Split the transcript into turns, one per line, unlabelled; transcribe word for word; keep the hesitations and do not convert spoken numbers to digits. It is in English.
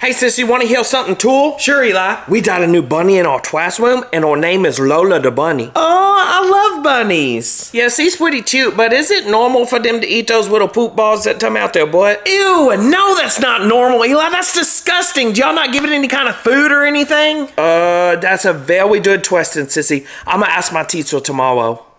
Hey, sis, you want to hear something cool?
Sure, Eli.
We got a new bunny in our classroom, and her name is Lola the bunny.
Oh, I love bunnies.
Yeah, she's pretty cute, but is it normal for them to eat those little poop balls that come out their butt?
Ew, no, that's not normal, Eli. That's disgusting. Do y'all not give it any kind of food or anything?
Uh, that's a very good question, sissy. I'm gonna ask my teacher tomorrow.